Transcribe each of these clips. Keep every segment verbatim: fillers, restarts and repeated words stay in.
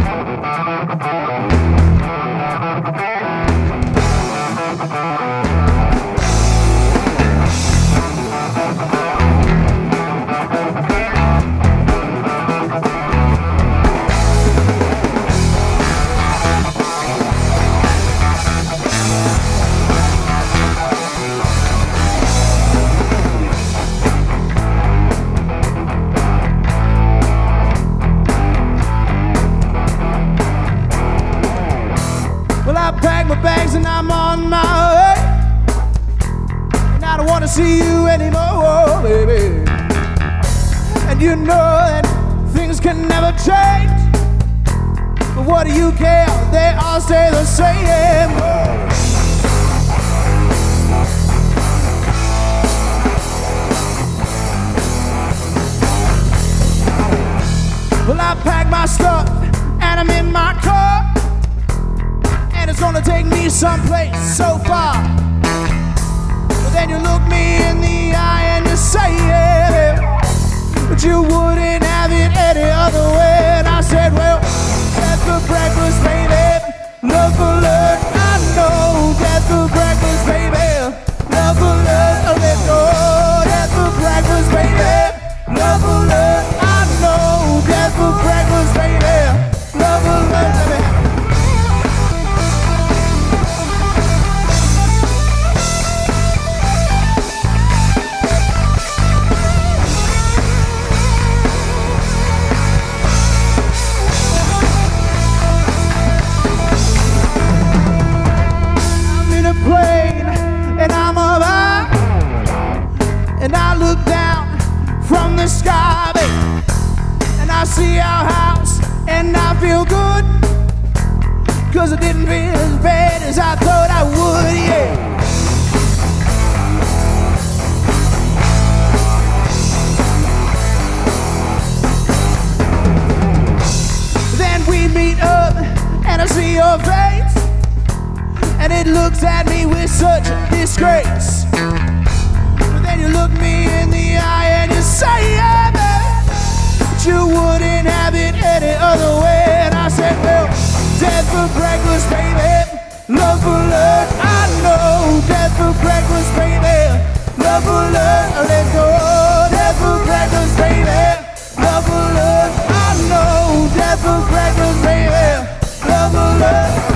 And I'm on my way, and I don't want to see you anymore, baby. And you know that things can never change, but what do you care? They all stay the same. Well, I packed my stuff and I'm in my car. It's gonna take me someplace so far. But then you look me in the eye and you say, yeah, but you wouldn't have it any other way. And I said, well, death for breakfast, baby, love for love. I know death for breakfast, baby, love for love. Oh, let go, death for breakfast, baby, love for love. I know death for breakfast, baby, love for love, baby. Sky, babe, and I see our house and I feel good, cause it didn't feel as bad as I thought I would, yeah. Then we meet up and I see your face, and it looks at me with such disgrace. But then you look me in the eye and you say, yeah, man, but you wouldn't have it any other way. And I said, well, death for breakfast, baby, love for love. I know death for breakfast, baby, love for love. Let's go, death for breakfast, baby, love for love. I know death for breakfast, baby, love for love.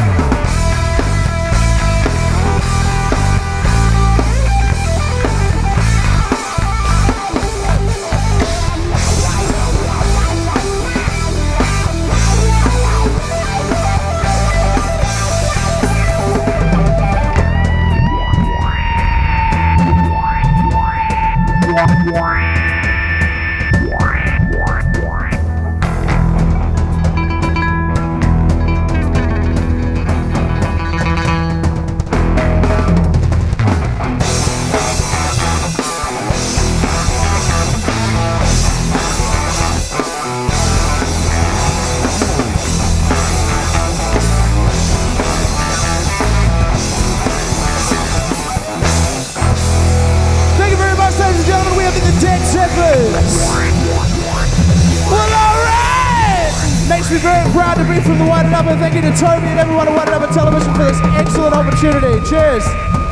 Makes me very proud to be from the White and Upper. Thank you to Toby and everyone at White and Upper Television for this excellent opportunity. Cheers.